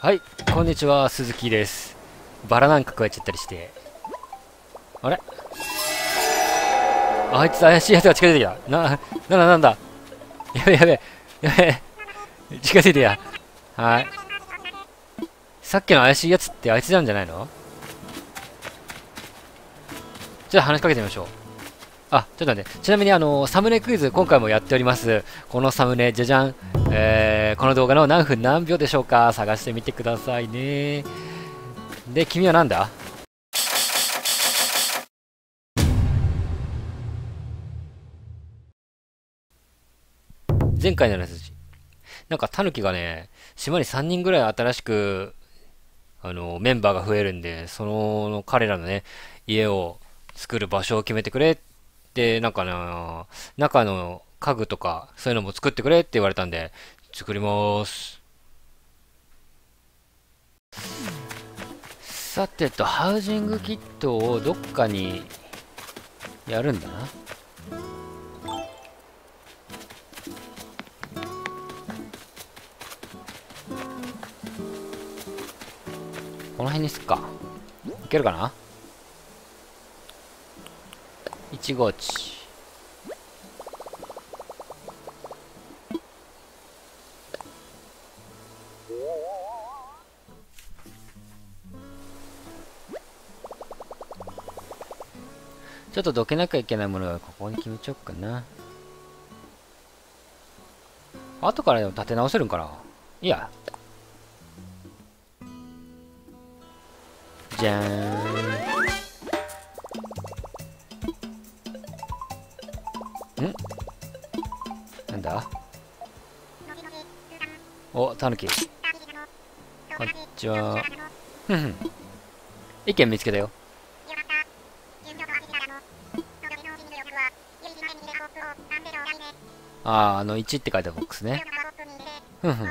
はい、こんにちは、鈴木です。バラなんか加えちゃったりして。あれ、あいつ怪しいやつが近づいてきた。なんだ。やべえ。近づいてや。はい。さっきの怪しいやつってあいつなんじゃないの？じゃあ話しかけてみましょう。あ、ちょっと待って。ちなみにサムネクイズ今回もやっております。このサムネ、じゃじゃん。この動画の何分何秒でしょうか？探してみてくださいね。で、君はなんだ？前回のやつ。なんかタヌキがね、島に3人ぐらい新しく、メンバーが増えるんで、彼らのね、家を作る場所を決めてくれって、なんかな、中の家具とか、そういうのも作ってくれって言われたんで、作ります。さてと、ハウジングキットをどっかにやるんだな。この辺にすっか。いけるかな？ 1 号地。ちょっとどけなきゃいけないものがここに決めちゃおうかな。後からでも立て直せるんかな？いや。じゃーん。なんだ？お、タヌキ。こんにちは。ふんふん。意見見つけたよ。1って書いたボックスね。ふんふん。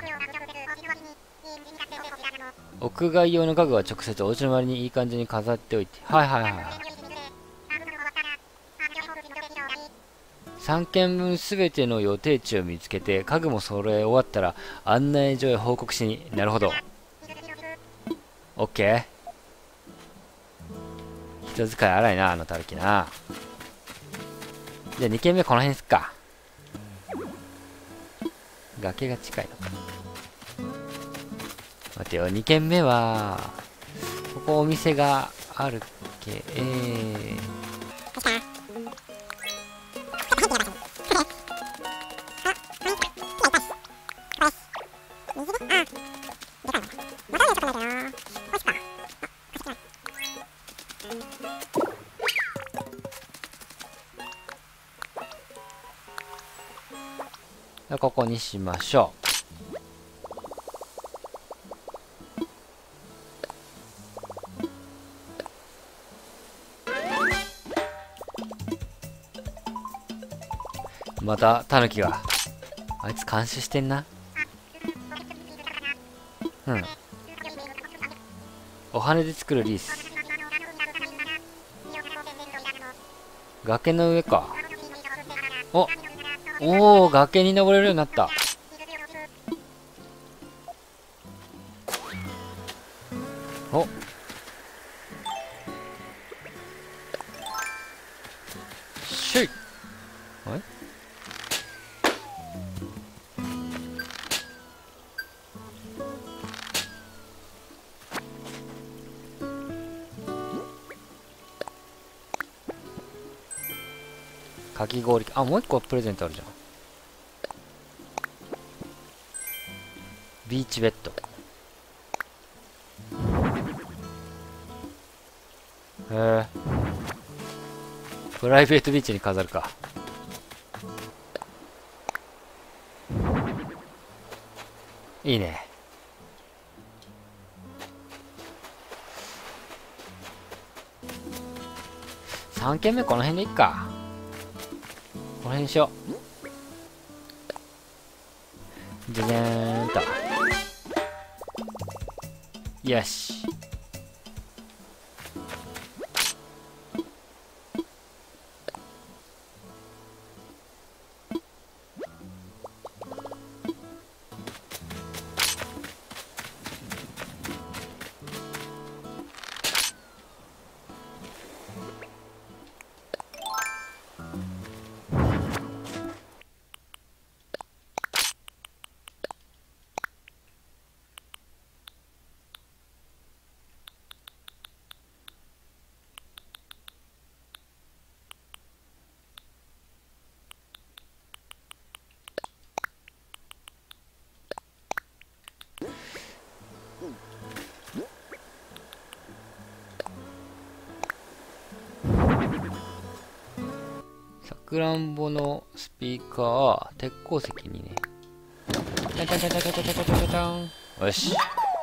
屋外用の家具は直接お家の周りにいい感じに飾っておいて。はい。3件分すべての予定地を見つけて、家具も揃え終わったら案内所へ報告しに。なるほど。オッケー。人使い荒いな、タヌキな。じゃあ2軒目この辺すっか。崖が近いのか。待てよ、2軒目は、ここお店があるっけ。ここにしましょう。またタヌキが、あいつ監視してんな。うん。お羽で作るリース。崖の上か。おー、崖に登れるようになった。お、シュイ。あれ、かき氷。あ、もう一個プレゼントあるじゃん。ビーチベッド。へえ。プライベートビーチに飾るか。いいね。3軒目この辺でいっか。この辺にしよう。じゃじゃーんと。よし。 くらんぼのスピーカー、鉄鉱石にね。ちゃんちゃんちゃんちゃんちゃんちゃんちゃんちゃんちゃん。よし。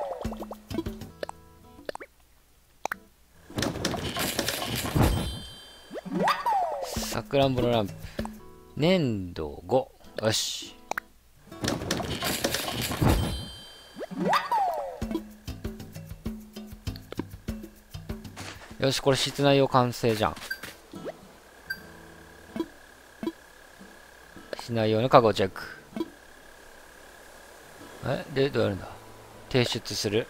さくらんぼのランプ。粘土5。よし。よし、これ室内用完成じゃん。室内用のカゴチェック。で、どうやるんだ？提出する。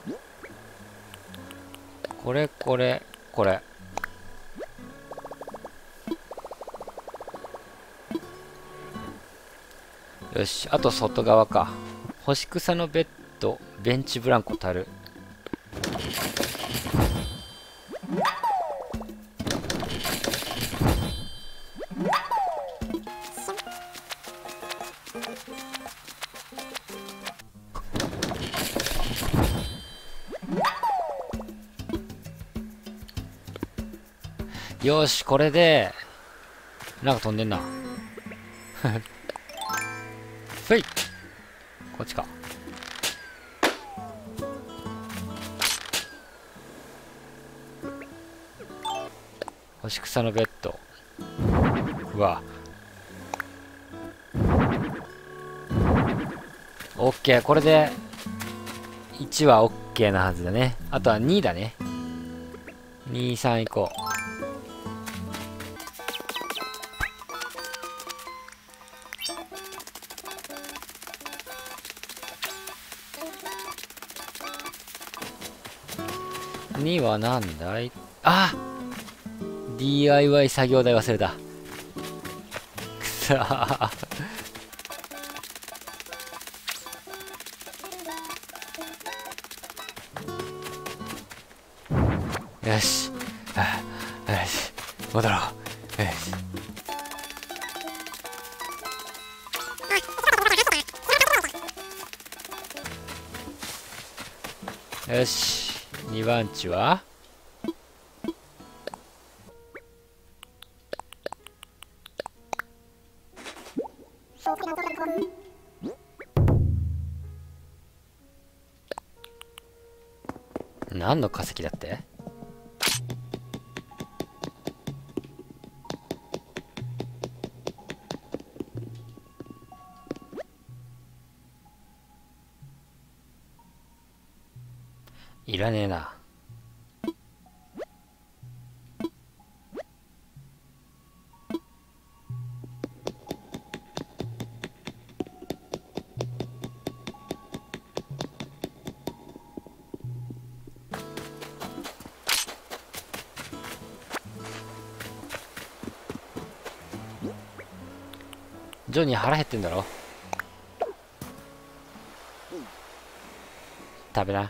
これ、これ、これ。よし、あと外側か。干し草のベッド、ベンチブランコたる。よし、これで、なんか飛んでんな。ふい！こっちか。干し草のベッド。うわ。オッケー、これで、1はオッケーなはずだね。あとは2だね。2、3いこう。2はなんだい？あ！ DIY 作業台忘れた。くそー。よし。よし。戻ろう。よし。よし。2番地は何の化石だって？いらねえな。ジョニー腹減ってんだろ？食べな。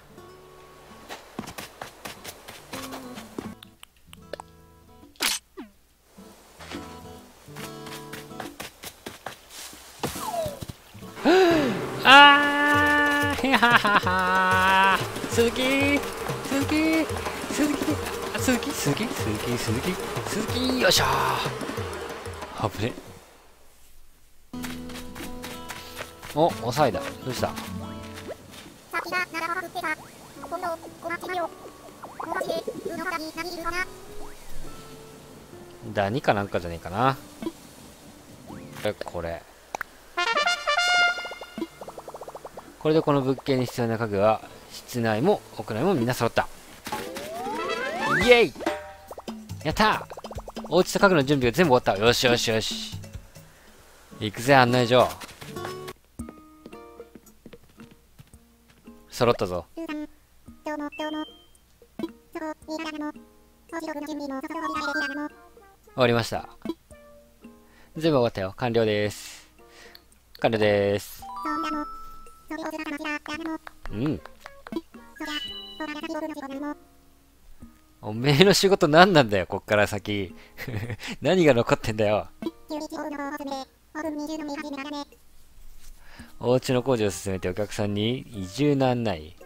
あーへはははー。鈴木鈴木鈴木鈴木鈴木鈴木鈴木鈴木、よっしゃー。危ね。お、抑えだ。どうした？ダニかなんかじゃねえかな。これでこの物件に必要な家具は室内も屋内もみんな揃った。イエイ！やったー！お家と家具の準備が全部終わった。よしよしよし。行くぜ、案内所。揃ったぞ。終わりました。全部終わったよ。完了です。完了です。うん。おめえの仕事何なんだよ、こっから先。何が残ってんだよ。お家の工事を進めてお客さんに移住の案内。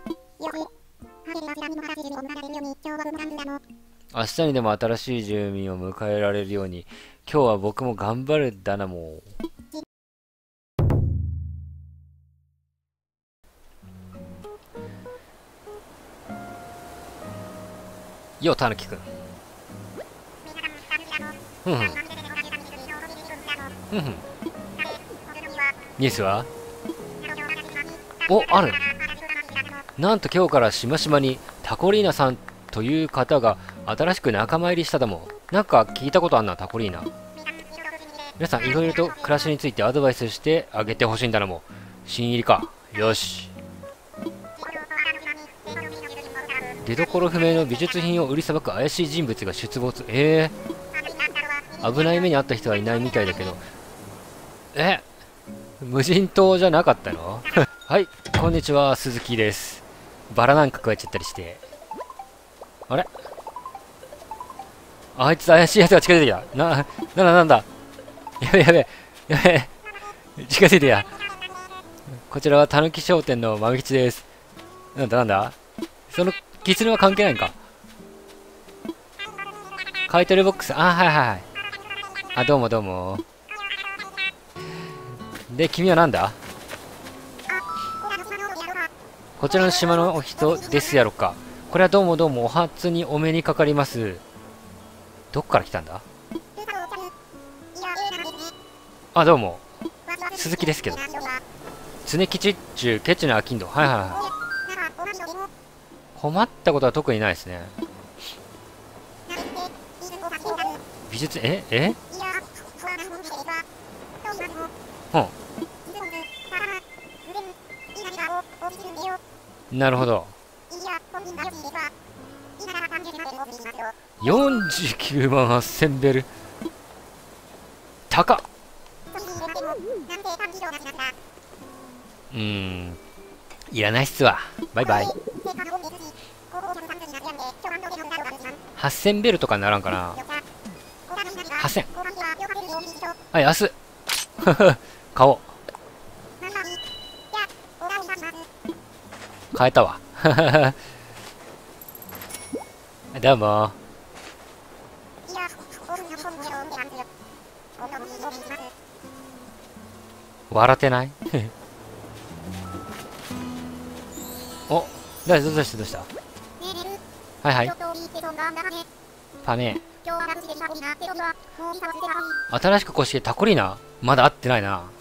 明日にでも新しい住民を迎えられるように今日は僕も頑張るだな、もう。よ、たぬきくん。ふんふん。ふんふん。ニュースはお、ある。なんと今日からしましまにタコリーナさんという方が新しく仲間入りしただもん。なんか聞いたことあんな、タコリーナ。皆さんいろいろと暮らしについてアドバイスしてあげてほしいんだなも。新入りか。よし。出どころ不明の美術品を売りさばく怪しい人物が出没。危ない目に遭った人はいないみたいだけど。無人島じゃなかったの？はい、こんにちは、鈴木です。バラなんか加えちゃったりして。あれ、あいつ怪しいやつが近づいてきた。なんだ。やべ。近づいてや。こちらはたぬき商店の豆吉です。なんだその狐は関係ないんか。買い取りボックス。はい。あ、どうも。で、君はなんだ？こちらの島のお人ですやろか。これはどうもお初にお目にかかります。どっから来たんだ？あ、どうも。鈴木ですけど。常吉っちゅうケチな商人。はい。困ったことは特にないですね。美術、なるほど。49万8000ベル。高っ。いらないっすわ。バイバイ。8000ベルとかにならんかな。8000。はい、安っ。買おう。買えたわ。どうも。笑ってない？お、どうしたはい。パメ。新しく越してタコリーナ？まだ会ってないな。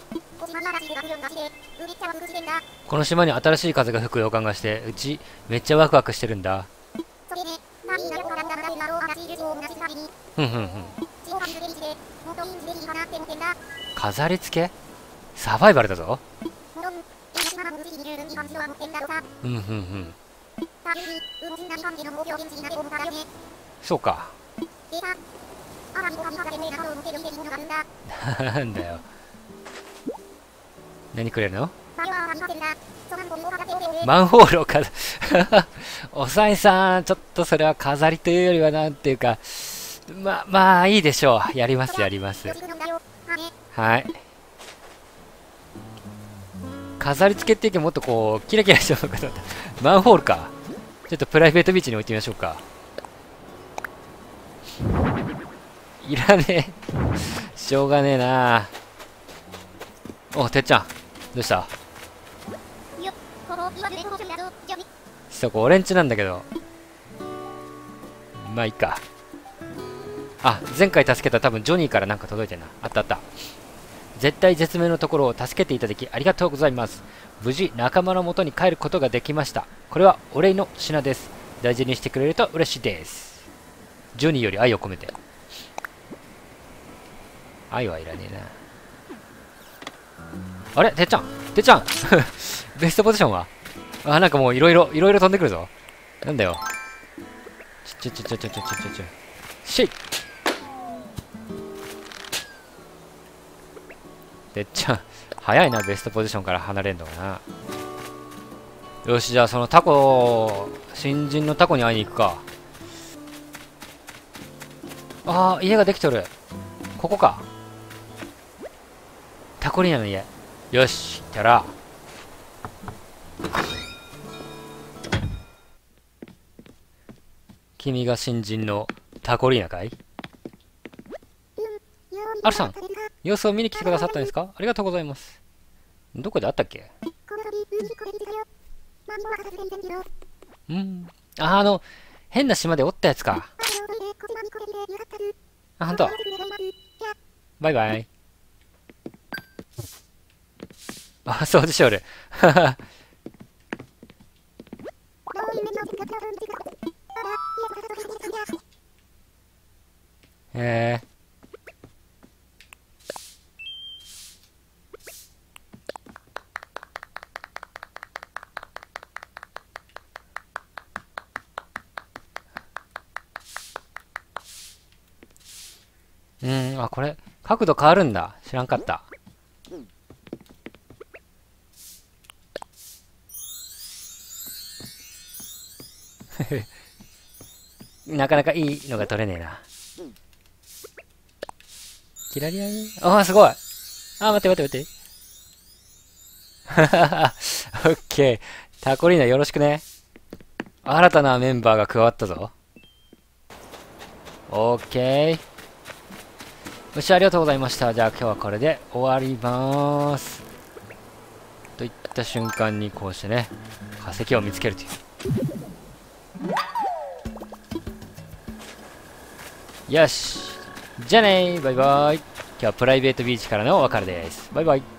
この島に新しい風が吹く予感がして、うちめっちゃワクワクしてるんだ。ふん。飾り付け？サバイバルだぞ。ふん。そうか。なんだよ。何くれるの？マンホールをおさいさん、ちょっとそれは飾りというよりはなんていうか、まあいいでしょう。やります。はい。飾り付けっていうけもっとこうキラキラしてるのかと思った。マンホールか。ちょっとプライベートビーチに置いてみましょうか。いらねえ。しょうがねえな。お、てっちゃんどうした？そこ俺んちなんだけど。まあいいか。あ、前回助けた多分ジョニーからなんか届いてんな。あった。絶対絶命のところを助けていただきありがとうございます。無事仲間の元に帰ることができました。これはお礼の品です。大事にしてくれると嬉しいです。ジョニーより愛を込めて。愛はいらねえな。あれてっちゃんベストポジションは？なんかもういろいろ飛んでくるぞ。なんだよ。シェイ。てっちゃん早いな、ベストポジションから離れんのかな。よし、じゃあそのタコ、新人のタコに会いに行くか。家ができとる。ここか。タコリーナの家。よし、行ったら。君が新人のタコリーナかい？ アルさん、様子を見に来てくださったんですか？ありがとうございます。どこで会ったっけ？うん。変な島でおったやつか。あ、ほんと。バイバイ。あ、そうでしょうる。えあ、これ、角度変わるんだ。知らんかった。なかなかいいのが取れねえな。キラリアリああ、すごい。あ、待って待って待って。オッケー。タコリーナよろしくね。新たなメンバーが加わったぞ。オッケー。よし、ありがとうございました。じゃあ今日はこれで終わりまーす。といった瞬間にこうしてね、化石を見つけるという。よし。じゃあねー。バイバイ。今日はプライベートビーチからのお別れです。バイバイ。